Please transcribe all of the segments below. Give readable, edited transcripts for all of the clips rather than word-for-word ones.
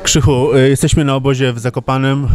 Krzychu, jesteśmy na obozie w Zakopanem.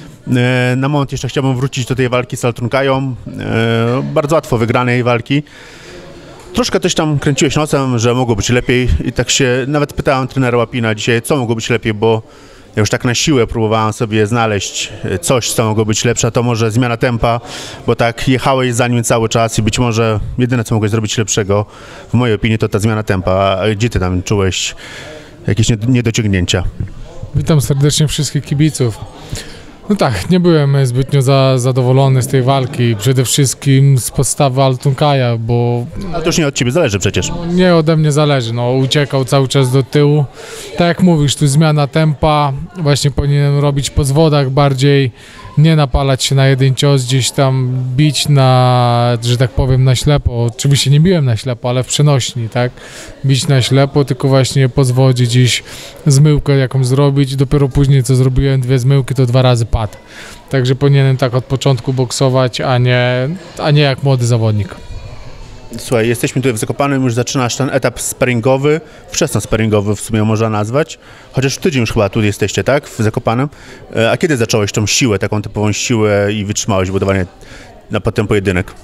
Na moment jeszcze chciałbym wrócić do tej walki z Altunkają. Bardzo łatwo wygranej walki. Troszkę też tam kręciłeś nosem, że mogło być lepiej i tak się nawet pytałem trenera Łapina dzisiaj, co mogło być lepiej, bo ja już tak na siłę próbowałem sobie znaleźć coś, co mogło być lepsze, to może zmiana tempa, bo tak jechałeś za nim cały czas i być może jedyne, co mogłeś zrobić lepszego, w mojej opinii, to ta zmiana tempa. A gdzie ty tam czułeś jakieś niedociągnięcia? Witam serdecznie wszystkich kibiców. No tak, nie byłem zbytnio zadowolony z tej walki, przede wszystkim z podstawy Altunkaja, bo... Ale to już nie od ciebie zależy przecież. Nie ode mnie zależy, no uciekał cały czas do tyłu. Tak jak mówisz, tu zmiana tempa, właśnie powinienem robić po zwodach bardziej, nie napalać się na jeden cios, gdzieś tam bić na, że tak powiem, na ślepo. Oczywiście nie biłem na ślepo, ale w przenośni, tak? Bić na ślepo, tylko właśnie po zwodzie gdzieś zmyłkę jakąś zrobić. Dopiero później, co zrobiłem 2 zmyłki, to 2 razy padł. Także powinienem tak od początku boksować, a nie jak młody zawodnik. Słuchaj, jesteśmy tutaj w Zakopanem, już zaczynasz ten etap sparingowy, wczesno-sparingowy w sumie można nazwać, chociaż tydzień już chyba tu jesteście, tak, w Zakopanem. A kiedy zacząłeś tą siłę, taką typową siłę i wytrzymałeś budowanie na potem pojedynek?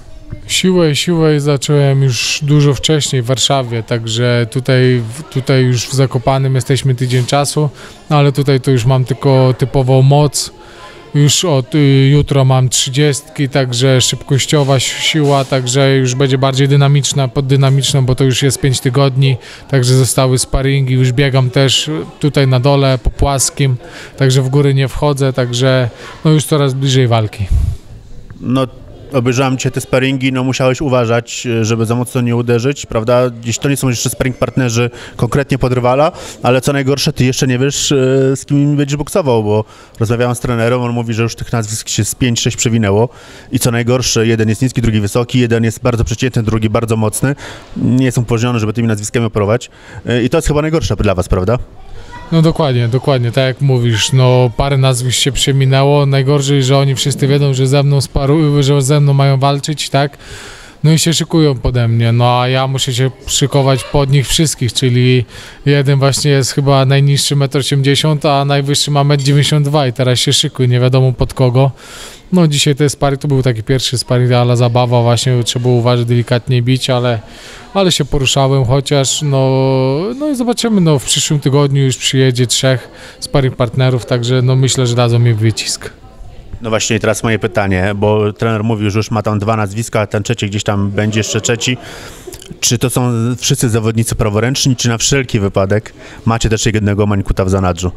Siłę zacząłem już dużo wcześniej w Warszawie, także tutaj już w Zakopanem jesteśmy tydzień czasu, no ale tutaj to już mam tylko typową moc. Już od jutro mam 30, także szybkościowa siła, także już będzie bardziej dynamiczna, poddynamiczna, bo to już jest 5 tygodni, także zostały sparingi, już biegam też tutaj na dole po płaskim, także w góry nie wchodzę, także no już coraz bliżej walki. No, obejrzałem dzisiaj te sparingi, no musiałeś uważać, żeby za mocno nie uderzyć, prawda? Gdzieś to nie są jeszcze sparing partnerzy konkretnie pod rywala, ale co najgorsze, ty jeszcze nie wiesz, z kim będziesz boksował, bo rozmawiałem z trenerem, on mówi, że już tych nazwisk się z 5-6 przewinęło i co najgorsze, jeden jest niski, drugi wysoki, jeden jest bardzo przeciętny, drugi bardzo mocny, nie są upoważnione, żeby tymi nazwiskami operować i to jest chyba najgorsze dla was, prawda? No dokładnie, tak jak mówisz, no parę nazwisk się przeminęło, najgorzej, że oni wszyscy wiedzą, że ze mną mają walczyć, tak? No i się szykują pode mnie, no a ja muszę się szykować pod nich wszystkich, czyli jeden właśnie jest chyba najniższy 1,80 m, a najwyższy ma 1,92 m i teraz się szykuje, nie wiadomo pod kogo. No dzisiaj te sparing, to był taki pierwszy sparing, ale zabawa właśnie, trzeba było uważać, delikatnie bić, ale się poruszałem chociaż, no i zobaczymy, no w przyszłym tygodniu już przyjedzie 3 sparing partnerów, także no myślę, że dadzą mi wycisk. No właśnie i teraz moje pytanie, bo trener mówił, że już ma tam 2 nazwiska, a ten trzeci gdzieś tam będzie jeszcze trzeci. Czy to są wszyscy zawodnicy praworęczni, czy na wszelki wypadek macie też jednego Mańkuta w zanadrzu?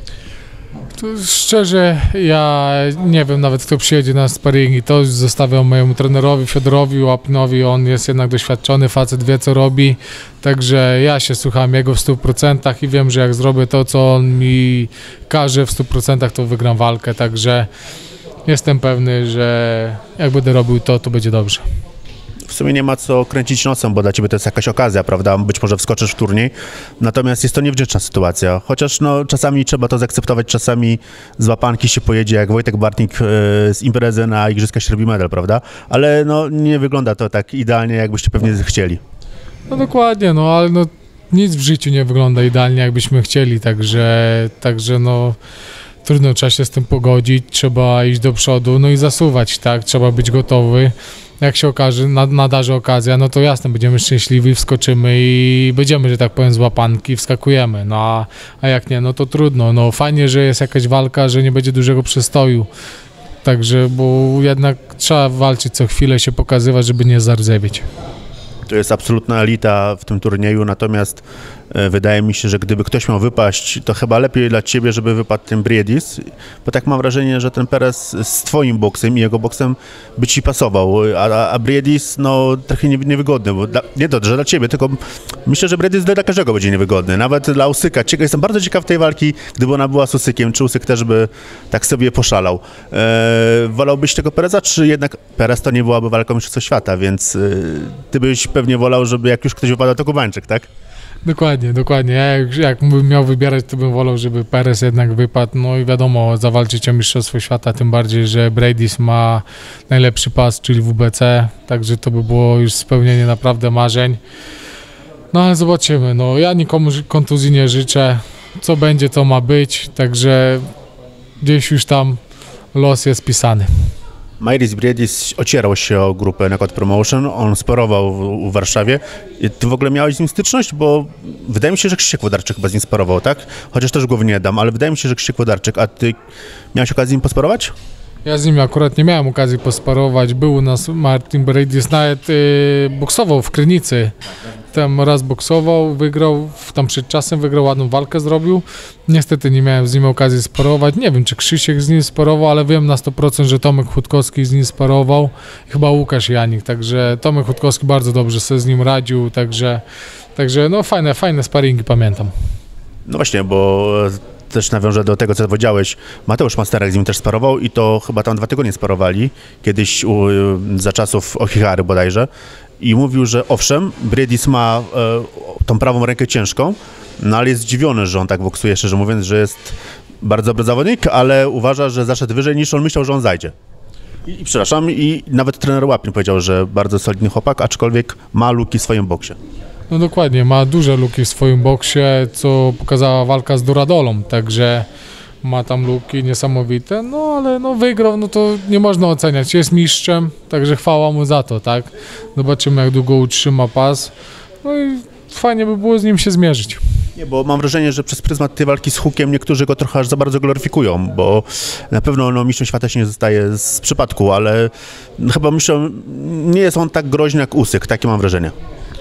Szczerze, ja nie wiem nawet, kto przyjedzie na sparingi, to zostawiam mojemu trenerowi, Fiodorowi Łapinowi, on jest jednak doświadczony, facet wie, co robi, także ja się słucham jego w 100% i wiem, że jak zrobię to, co on mi każe w 100%, to wygram walkę, także jestem pewny, że jak będę robił to będzie dobrze. W sumie nie ma co kręcić nosem, bo dla ciebie to jest jakaś okazja, prawda? Być może wskoczysz w turniej, natomiast jest to niewdzięczna sytuacja, chociaż no czasami trzeba to zaakceptować, czasami z łapanki się pojedzie, jak Wojtek Bartnik z imprezy na Igrzyska Śrebi medal, prawda? Ale no nie wygląda to tak idealnie, jakbyście pewnie chcieli. No dokładnie, no ale no nic w życiu nie wygląda idealnie, jakbyśmy chcieli, także no trudno, trzeba się z tym pogodzić, trzeba iść do przodu, no i zasuwać, tak? Trzeba być gotowy. Jak się okaże, nadarzy okazja, no to jasne, będziemy szczęśliwi, wskoczymy i będziemy, że tak powiem, z łapanki, wskakujemy, no a jak nie, no to trudno, no fajnie, że jest jakaś walka, że nie będzie dużego przestoju, także, bo jednak trzeba walczyć co chwilę, się pokazywać, żeby nie zardzewieć. To jest absolutna elita w tym turnieju, natomiast wydaje mi się, że gdyby ktoś miał wypaść, to chyba lepiej dla ciebie, żeby wypadł ten Briedis, bo tak mam wrażenie, że ten Perez z twoim boksem i jego boksem by ci pasował, a Briedis no trochę niewygodny, bo nie to, że dla ciebie, tylko myślę, że Briedis dla każdego będzie niewygodny, nawet dla Usyka. Jestem bardzo ciekaw tej walki, gdyby ona była z Usykiem, czy Usyk też by tak sobie poszalał. Wolałbyś tego Pereza, czy jednak Perez to nie byłaby walka mistrzostwa świata, więc ty byś pewnie wolał, żeby jak już ktoś wypadał, to Kubańczyk, tak? Dokładnie. Ja jak bym miał wybierać, to bym wolał, żeby Perez jednak wypadł. No i wiadomo, zawalczyć o mistrzostwo świata, tym bardziej, że Briedis ma najlepszy pas, czyli WBC, także to by było już spełnienie naprawdę marzeń. No ale zobaczymy, no ja nikomu kontuzji nie życzę. co będzie, to ma być, także gdzieś już tam los jest pisany. Mairis Briedis ocierał się o grupę Knockout Promotion, on sparował w Warszawie. Ty w ogóle miałeś z nim styczność, bo wydaje mi się, że Krzysiek Włodarczyk chyba z nim sparował, tak? Chociaż też głowy nie dam, ale wydaje mi się, że Krzysiek Włodarczyk, a ty miałeś okazję z nim posparować? Ja z nim akurat nie miałem okazji posparować, był u nas Martin Briedis, nawet boksował w Krynicy. Tam raz boksował, wygrał, tam przed czasem wygrał, ładną walkę zrobił. Niestety nie miałem z nim okazji sparować. Nie wiem, czy Krzysiek z nim sparował, ale wiem na 100%, że Tomek Chutkowski z nim sparował. Chyba Łukasz Janik, także Tomek Chutkowski bardzo dobrze sobie z nim radził, także no fajne sparingi, pamiętam. No właśnie, bo też nawiążę do tego, co powiedziałeś. Mateusz Masterek z nim też sparował i to chyba tam 2 tygodnie sparowali, kiedyś za czasów Ochihary bodajże. I mówił, że owszem, Briedis ma tą prawą rękę ciężką, no ale jest zdziwiony, że on tak boksuje, szczerze mówiąc, że jest bardzo dobry zawodnik, ale uważa, że zaszedł wyżej niż on myślał, że on zajdzie. I przepraszam, i nawet trener Łapin powiedział, że bardzo solidny chłopak, aczkolwiek ma luki w swoim boksie. No dokładnie, ma duże luki w swoim boksie, co pokazała walka z Duradolą, także ma tam luki niesamowite, no ale no wygrał, no to nie można oceniać, jest mistrzem, także chwała mu za to, tak? Zobaczymy, jak długo utrzyma pas, no i fajnie by było z nim się zmierzyć. Nie, bo mam wrażenie, że przez pryzmat tej walki z Hukiem niektórzy go trochę aż za bardzo gloryfikują, bo na pewno no, mistrzem świata się nie zostaje z przypadku, ale chyba mistrzem nie jest on tak groźny jak Usyk, takie mam wrażenie.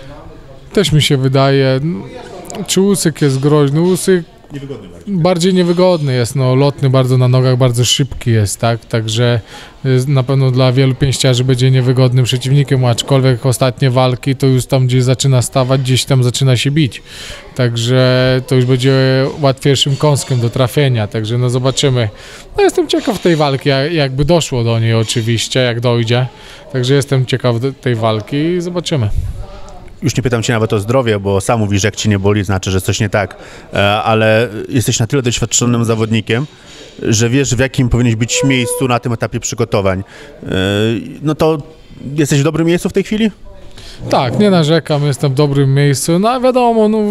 Też mi się wydaje, czy Usyk jest groźny, Usyk bardziej niewygodny jest, no lotny bardzo na nogach, bardzo szybki jest, tak, także na pewno dla wielu pięściarzy będzie niewygodnym przeciwnikiem, aczkolwiek ostatnie walki to już tam gdzieś zaczyna stawać, gdzieś tam zaczyna się bić, także to już będzie łatwiejszym kąskiem do trafienia, także no zobaczymy. No jestem ciekaw tej walki, jakby doszło do niej oczywiście, jak dojdzie, także jestem ciekaw tej walki i zobaczymy. Już nie pytam cię nawet o zdrowie, bo sam mówisz, że jak ci nie boli, znaczy, że coś nie tak, ale jesteś na tyle doświadczonym zawodnikiem, że wiesz, w jakim powinieneś być miejscu na tym etapie przygotowań. No to jesteś w dobrym miejscu w tej chwili? Tak, nie narzekam, jestem w dobrym miejscu, no a wiadomo, no,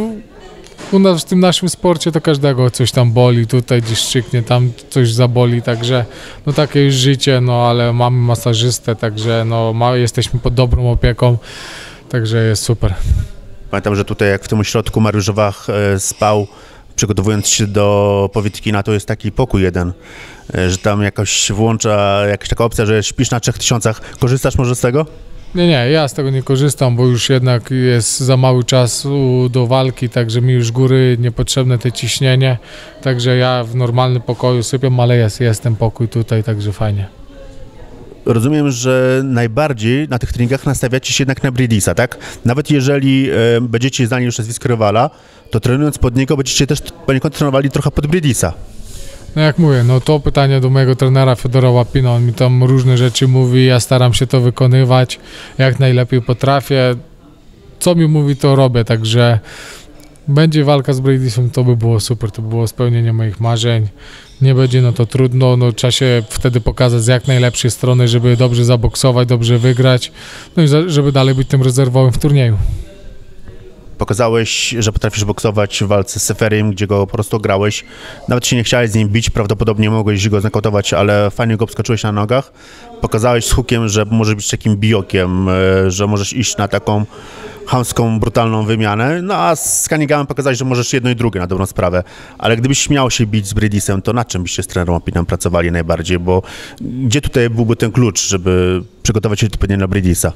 u nas w tym naszym sporcie to każdego coś tam boli, tutaj gdzieś szczyknie, tam coś zaboli, także no takie już życie, no ale mamy masażystę, także no jesteśmy pod dobrą opieką. Także jest super. Pamiętam, że tutaj jak w tym ośrodku Mariusz Wach spał, przygotowując się do Powietkina, to jest taki pokój jeden, że tam jakoś włącza jakaś taka opcja, że śpisz na 3000. Korzystasz może z tego? Nie, ja z tego nie korzystam, bo już jednak jest za mały czas do walki, także mi już góry niepotrzebne te ciśnienie, także ja w normalnym pokoju sypiam, ale jest ten pokój tutaj, także fajnie. Rozumiem, że najbardziej na tych treningach nastawiacie się jednak na Briedisa, tak? Nawet jeżeli będziecie znali już nazwisko rywala, to trenując pod niego będziecie też poniekąd trenowali trochę pod Briedisa. No jak mówię, no to pytanie do mojego trenera Fiodora Łapina, on mi tam różne rzeczy mówi, ja staram się to wykonywać, jak najlepiej potrafię. Co mi mówi, to robię, także będzie walka z Briedisem, to by było super, to by było spełnienie moich marzeń. Nie będzie, no to trudno, no trzeba się wtedy pokazać z jak najlepszej strony, żeby dobrze zaboksować, dobrze wygrać, no i żeby dalej być tym rezerwowym w turnieju. Pokazałeś, że potrafisz boksować w walce z Seferim, gdzie go po prostu grałeś. Nawet się nie chciałeś z nim bić, prawdopodobnie mogłeś go znokautować, ale fajnie go obskoczyłeś na nogach. Pokazałeś z Hukiem, że możesz być takim bijokiem, że możesz iść na taką chamską, brutalną wymianę, no a z Cunninghamem pokazałeś, że możesz jedno i drugie na dobrą sprawę. Ale gdybyś miał się bić z Briedisem, to na czym byście z trenerem Łapinem pracowali najbardziej? Bo gdzie tutaj byłby ten klucz, żeby przygotować się odpowiednio na Briedisa?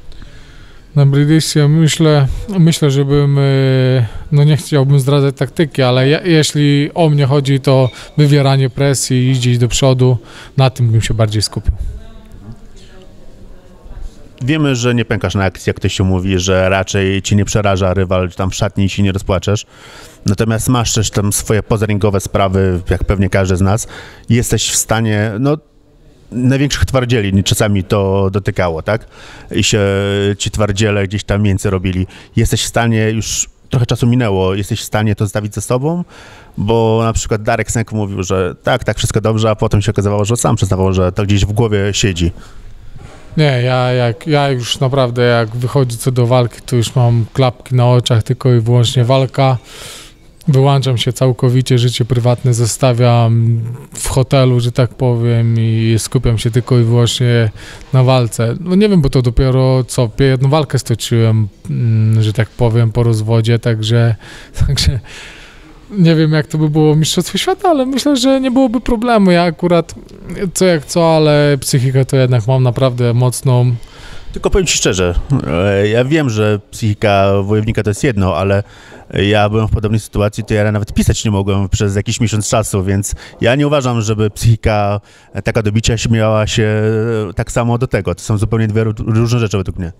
Na Briedisie myślę, żebym, no nie chciałbym zdradzać taktyki, ale jeśli o mnie chodzi, to wywieranie presji, iść do przodu, na tym bym się bardziej skupił. Wiemy, że nie pękasz na akcji, jak ktoś się mówi, że raczej ci nie przeraża rywal, tam w szatni ci nie rozpłaczesz. Natomiast masz też tam swoje pozaringowe sprawy, jak pewnie każdy z nas. Jesteś w stanie, no największych twardzieli czasami to dotykało, tak? I się ci twardziele gdzieś tam mięcy robili. Jesteś w stanie, już trochę czasu minęło, jesteś w stanie to zostawić ze sobą? Bo na przykład Darek Sęk mówił, że tak, wszystko dobrze, a potem się okazywało, że sam przyznawał, że to gdzieś w głowie siedzi. Nie, ja już naprawdę jak wychodzi co do walki, to już mam klapki na oczach, tylko i wyłącznie walka. Wyłączam się całkowicie, życie prywatne zostawiam w hotelu, że tak powiem, i skupiam się tylko i wyłącznie na walce. No nie wiem, bo to dopiero jedną walkę stoczyłem, że tak powiem, po rozwodzie, także nie wiem, jak to by było w Mistrzostwie Świata, ale myślę, że nie byłoby problemu. Ja akurat co jak co, ale psychikę to jednak mam naprawdę mocną. Tylko powiem Ci szczerze, ja wiem, że psychika wojownika to jest jedno, ale ja byłem w podobnej sytuacji, to ja nawet pisać nie mogłem przez jakiś miesiąc czasu, więc ja nie uważam, żeby psychika taka do bicia śmiała się tak samo do tego. To są zupełnie dwie różne rzeczy według mnie.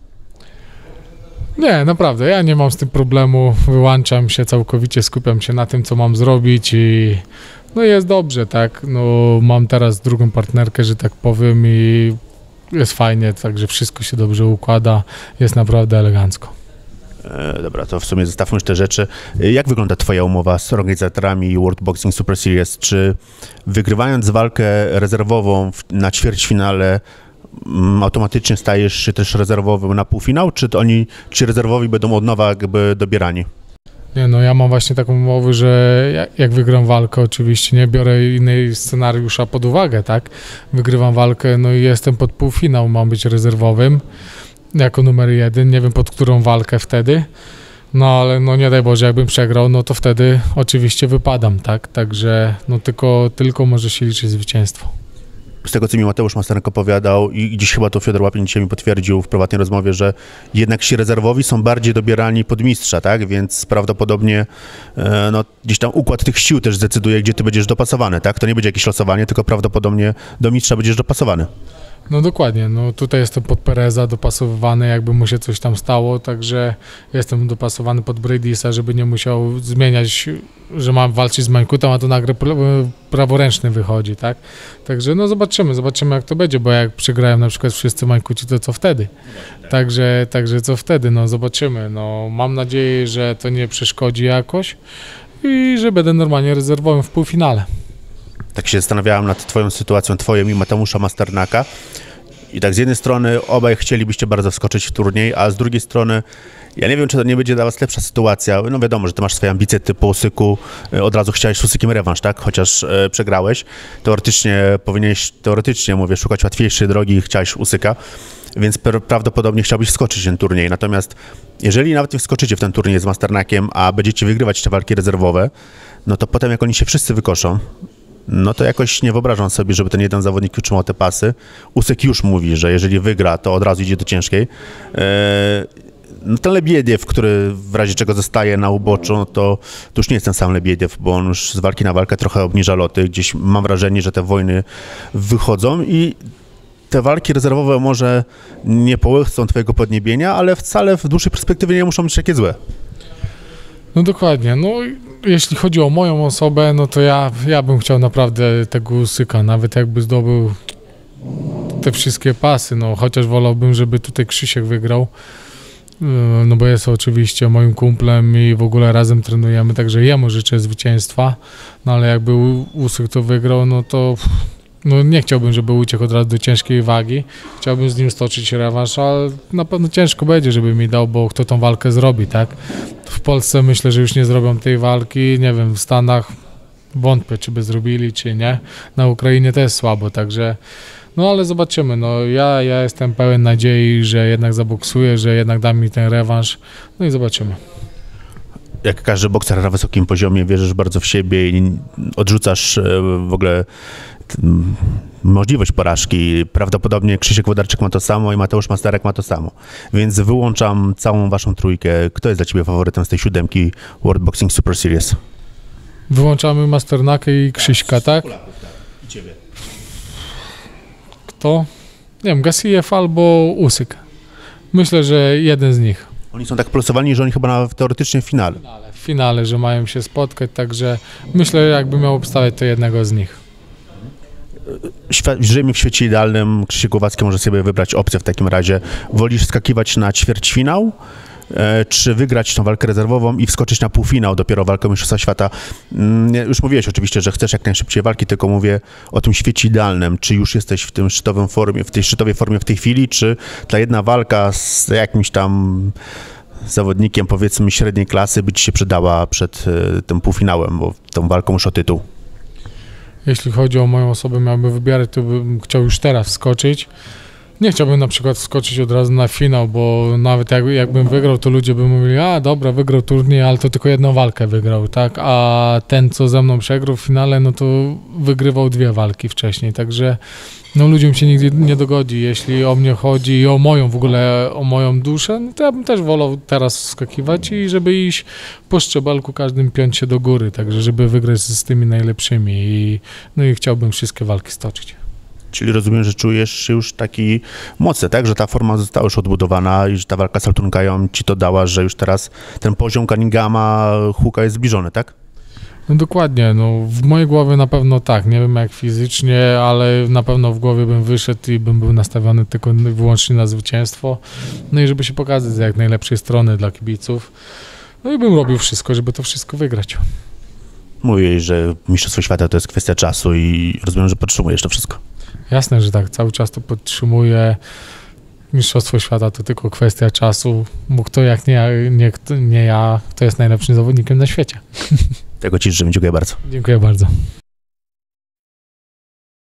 Nie, naprawdę, ja nie mam z tym problemu, wyłączam się całkowicie, skupiam się na tym, co mam zrobić i no jest dobrze, tak, no mam teraz drugą partnerkę, że tak powiem, i jest fajnie, także wszystko się dobrze układa, jest naprawdę elegancko. Dobra, to w sumie zostawmy już te rzeczy. Jak wygląda Twoja umowa z organizatorami World Boxing Super Series? Czy wygrywając walkę rezerwową na ćwierćfinale automatycznie stajesz się też rezerwowym na półfinał, czy to ci rezerwowi będą od nowa jakby dobierani? Nie, no ja mam właśnie taką umowę, że jak wygram walkę, oczywiście nie biorę innej scenariusza pod uwagę, tak? Wygrywam walkę, no i jestem pod półfinał, mam być rezerwowym jako numer 1, nie wiem pod którą walkę wtedy, no ale no nie daj Boże, jakbym przegrał, no to wtedy oczywiście wypadam, tak? Także no tylko może się liczyć zwycięstwo. Z tego, co mi Mateusz Masternak opowiadał i gdzieś chyba to Fiodor Łapień dzisiaj mi potwierdził w prywatnej rozmowie, że jednak ci rezerwowi są bardziej dobierani pod mistrza, tak? Więc prawdopodobnie no, gdzieś tam układ tych sił też zdecyduje, gdzie ty będziesz dopasowany, tak? To nie będzie jakieś losowanie, tylko prawdopodobnie do mistrza będziesz dopasowany. No dokładnie, no tutaj jestem pod Pereza dopasowywany, jakby mu się coś tam stało, także jestem dopasowany pod Bradisa, żeby nie musiał zmieniać, że mam walczyć z Mańkutem, a to nagle praworęczny wychodzi, tak? Także no zobaczymy jak to będzie, bo jak przegrają na przykład wszyscy Mańkuci, to co wtedy? Także co wtedy, no zobaczymy, no mam nadzieję, że to nie przeszkodzi jakoś i że będę normalnie rezerwowym w półfinale. Tak się zastanawiałem nad Twoją sytuacją, Twoją i Mateusza Masternaka. I tak z jednej strony obaj chcielibyście bardzo wskoczyć w turniej, a z drugiej strony ja nie wiem, czy to nie będzie dla was lepsza sytuacja. No wiadomo, że ty masz swoje ambicje typu Usyku, od razu chciałeś z Usykiem rewanż, tak? Chociaż przegrałeś. Teoretycznie mówię, szukać łatwiejszej drogi i chciałeś Usyka, więc prawdopodobnie chciałbyś wskoczyć w ten turniej. Natomiast jeżeli nawet nie wskoczycie w ten turniej z Masternakiem, a będziecie wygrywać te walki rezerwowe, no to potem jak oni się wszyscy wykoszą, no to jakoś nie wyobrażam sobie, żeby ten jeden zawodnik utrzymał te pasy. Usyk już mówi, że jeżeli wygra, to od razu idzie do ciężkiej. No ten Lebiediew, który w razie czego zostaje na uboczu, no to już nie jest ten sam Lebiediew, bo on już z walki na walkę trochę obniża loty. Gdzieś mam wrażenie, że te wojny wychodzą i te walki rezerwowe może nie połychcą twojego podniebienia, ale wcale w dłuższej perspektywie nie muszą być takie złe. No dokładnie, no jeśli chodzi o moją osobę, no to ja bym chciał naprawdę tego Usyka, nawet jakby zdobył te wszystkie pasy, no chociaż wolałbym, żeby tutaj Krzysiek wygrał, no bo jest oczywiście moim kumplem i w ogóle razem trenujemy, także jemu życzę zwycięstwa, no ale jakby Usyk to wygrał, no to no nie chciałbym, żeby uciekł od razu do ciężkiej wagi, chciałbym z nim stoczyć rewanż, ale na pewno ciężko będzie, żeby mi dał, bo kto tą walkę zrobi, tak? W Polsce myślę, że już nie zrobią tej walki, nie wiem, w Stanach wątpię, czy by zrobili, czy nie, na Ukrainie też słabo, także no ale zobaczymy, no ja jestem pełen nadziei, że jednak zaboksuję, że jednak da mi ten rewanż, no i zobaczymy. Jak każdy bokser na wysokim poziomie, wierzysz bardzo w siebie i odrzucasz w ogóle możliwość porażki. Prawdopodobnie Krzysiek Włodarczyk ma to samo i Mateusz Masternak ma to samo. Więc wyłączam całą waszą trójkę. Kto jest dla ciebie faworytem z tej 7 World Boxing Super Series? Wyłączamy Masternaka i Krzyśka, tak? I ciebie. Kto? Nie wiem, Gassiev albo Usyk. Myślę, że jeden z nich. Oni są tak plusowani, że oni chyba teoretycznie w finale. W finale, że mają się spotkać, także myślę, jakby miał obstawiać, to jednego z nich. Żyjemy w świecie idealnym. Krzysiek Głowacki może sobie wybrać opcję w takim razie. Wolisz skakiwać na ćwierćfinał, czy wygrać tą walkę rezerwową i wskoczyć na półfinał, dopiero walkę Mistrzostwa Świata? Już mówiłeś oczywiście, że chcesz jak najszybciej walki, tylko mówię o tym świecie idealnym. Czy już jesteś w tym szczytowej formie w tej chwili, czy ta jedna walka z jakimś tam zawodnikiem, powiedzmy, średniej klasy by ci się przydała przed tym półfinałem, bo tą walką już o tytuł? Jeśli chodzi o moją osobę, miałbym wybierać, to bym chciał już teraz wskoczyć. Nie chciałbym na przykład wskoczyć od razu na finał, bo nawet jakbym wygrał, to ludzie by mówili, a dobra, wygrał turniej, ale to tylko jedną walkę wygrał, tak? A ten, co ze mną przegrał w finale, no to wygrywał 2 walki wcześniej, także no ludziom się nigdy nie dogodzi. Jeśli o mnie chodzi i o moją w ogóle, o moją duszę, no to ja bym też wolał teraz wskakiwać i żeby iść po szczebelku, każdym piąć się do góry, także żeby wygrać z tymi najlepszymi no i chciałbym wszystkie walki stoczyć. Czyli rozumiem, że czujesz się już taki mocny, tak? Że ta forma została już odbudowana i że ta walka z Altunkają ci to dała, że już teraz ten poziom Cunninghama, Hooka jest zbliżony, tak? No dokładnie, no w mojej głowie na pewno tak, nie wiem jak fizycznie, ale na pewno w głowie bym wyszedł i bym był nastawiony tylko i wyłącznie na zwycięstwo, no i żeby się pokazać z jak najlepszej strony dla kibiców, no i bym robił wszystko, żeby to wszystko wygrać. Mówiłeś, że Mistrzostwo Świata to jest kwestia czasu i rozumiem, że podtrzymujesz to wszystko. Jasne, że tak, cały czas to podtrzymuję. Mistrzostwo Świata to tylko kwestia czasu, bo kto jak nie ja, kto jest najlepszym zawodnikiem na świecie. Tego ci życzę, dziękuję bardzo. Dziękuję bardzo.